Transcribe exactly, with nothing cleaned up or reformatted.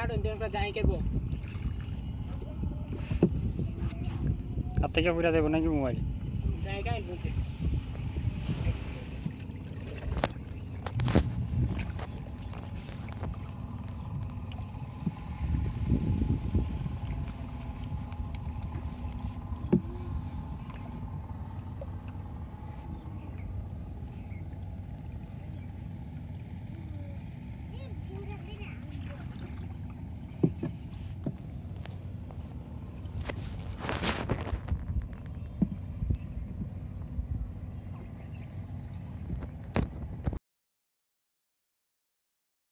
start होते हैं जाए के वो अब तक क्या पूरा देखो ना कि मोबाइल जाएगा